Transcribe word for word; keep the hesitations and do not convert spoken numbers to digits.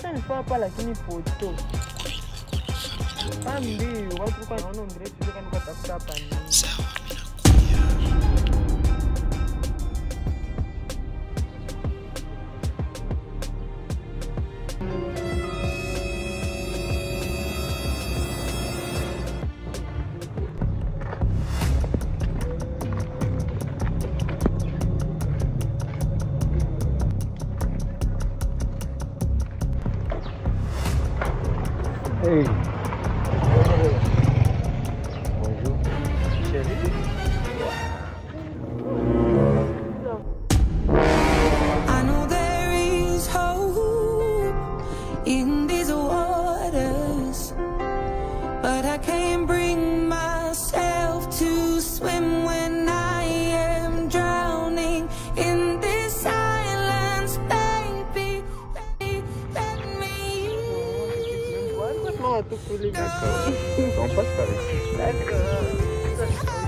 prochaine fois pas lakini poto. Ambi watu kwa naona ngire tu kana kutafuta hapa ni. Sawa. Hey. Bonjour. Chérie. I know there is hope in these waters, but I can't bring myself to swim when I am drowning in this silence, baby. Let me. Non, tout cool. D'accord. On passe par ici. D'accord.